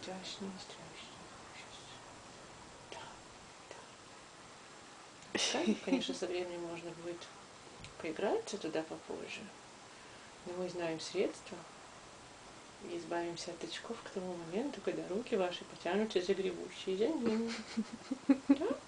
страшно, страшно. Да, да. Конечно, со временем можно будет поиграться туда попозже. Но мы знаем средства и избавимся от очков к тому моменту, когда руки ваши потянутся за гребущие за ним. Да?